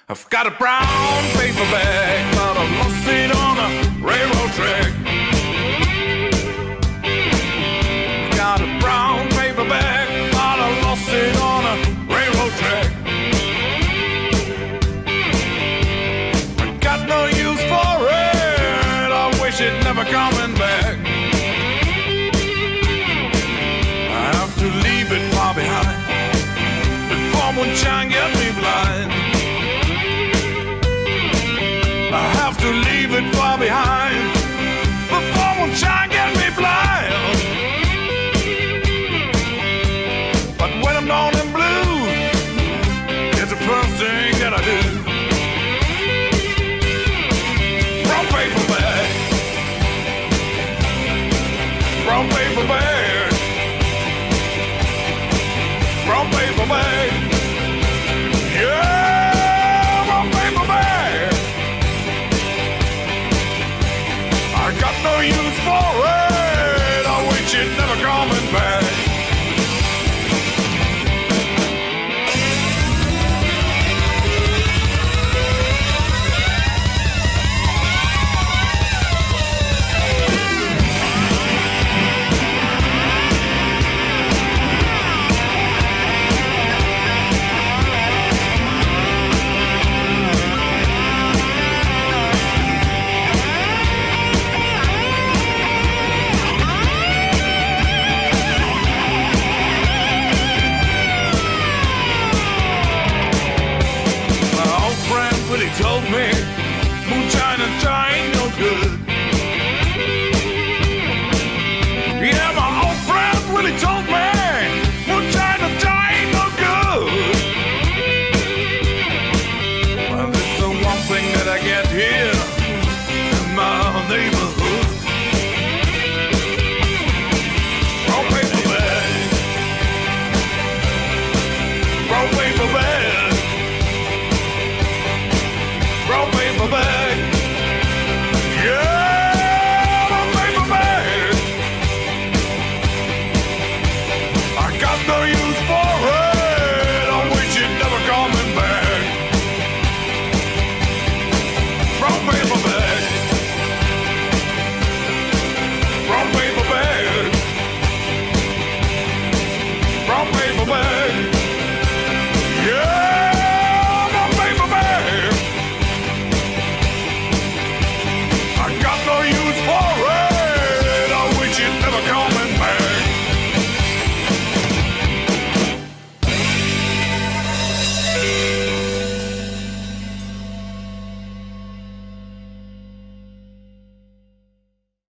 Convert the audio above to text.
I've got a brown paper bag, but I lost it on a railroad track. I've got a brown paper bag, but I lost it on a railroad track. I got no use for it, I wish it never coming back. I have to leave it far behind before moonshine get me blind. I have to leave it far behind before moonshine get me blind. But when I'm down in blue, it's the first thing that I do. Brown paper bag, brown paper bag, brown paper bag, yeah, brown paper bag. I got no use for it, I wish it never coming back. Told me